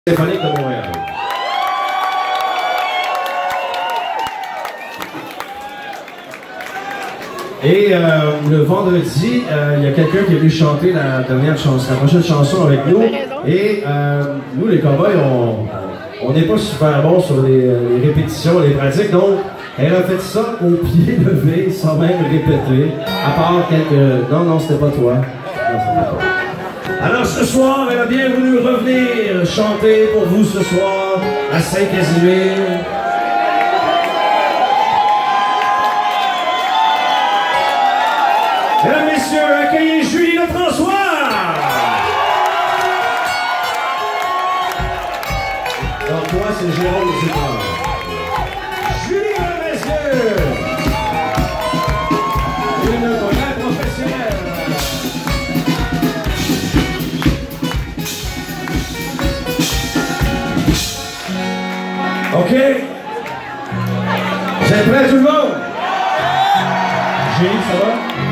Symphonique de Montréal. Et le vendredi, il y a quelqu'un qui est venu chanter la dernière chanson, la prochaine chanson avec nous. Et nous, les cowboys, on n'est pas super bons sur les répétitions, les pratiques. Donc, elle a fait ça au pied levé, sans même répéter. À part quelques... Non, c'était pas toi. Non, c'était pas toi. Alors ce soir, elle a bien voulu revenir chanter pour vous ce soir à Saint-Casimir. Mesdames, Messieurs, accueillez Julie Lefrançois! Donc toi, c'est Jérôme Dupont. Julie, mesdames, messieurs! Une vraie professionnelle. OK? Vous êtes prêts tout le monde? Julie, ça va?